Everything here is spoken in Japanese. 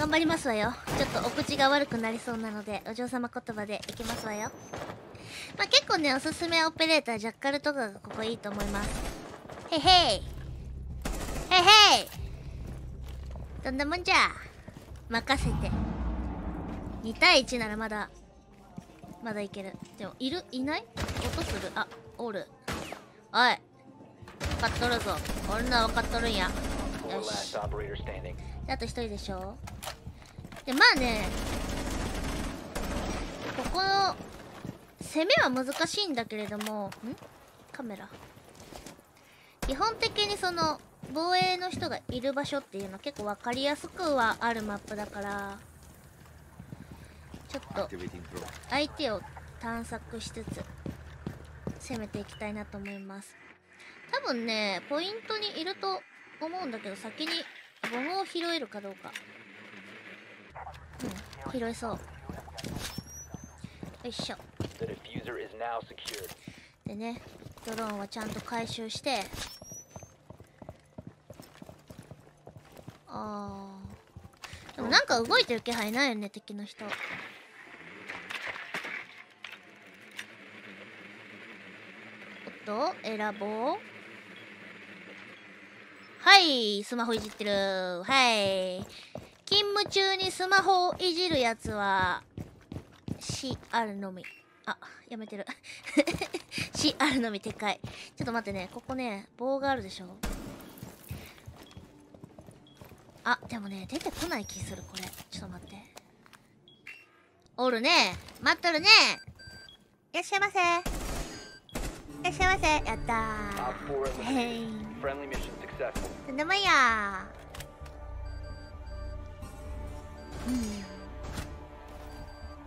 頑張りますわよ。ちょっとお口が悪くなりそうなので、お嬢様言葉でいきますわよ。まあ、結構ね、おすすめオペレーター、ジャッカルとかがここいいと思います。へいへい。へいへい。どんなもんじゃ。任せて。2対1ならまだいける。でも、いない？音する。あ、おる。おい。分かっとるぞ。俺のは分かっとるんや。よし。で、あと1人でしょ。で、まあね、ここの、攻めは難しいんだけれども、カメラ。基本的にその、防衛の人がいる場所っていうのは結構分かりやすくはあるマップだから、ちょっと、相手を探索しつつ、攻めていきたいなと思います。多分ね、ポイントにいると思うんだけど、先にボムを拾えるかどうか。拾えそう。よいしょ。でね、ドローンはちゃんと回収して、でもなんか動いてる気配ないよね、敵の人。おっと、選ぼう。はい、スマホいじってる。はい。勤務中にスマホをいじるやつは、CR のみ。あ、やめてる。CR のみ撤回。ちょっと待ってね、ここね、棒があるでしょ。あ、でもね、出てこない気する、これ。ちょっと待って。おるね。待っとるね。いらっしゃいませ。いらっしゃいませ。やったー。へい。とんでもいやー。